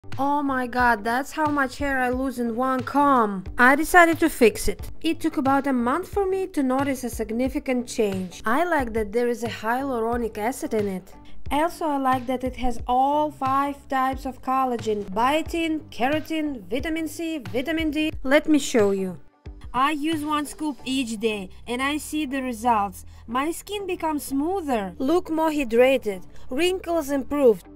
Oh my god, that's how much hair I lose in one comb. I decided to fix it. It took about a month for me to notice a significant change. I like that there is a hyaluronic acid in it. Also, I like that it has all 5 types of collagen: biotin, keratin, vitamin C, vitamin D. Let me show you. I use 1 scoop each day and I see the results. My skin becomes smoother, look more hydrated, wrinkles improved,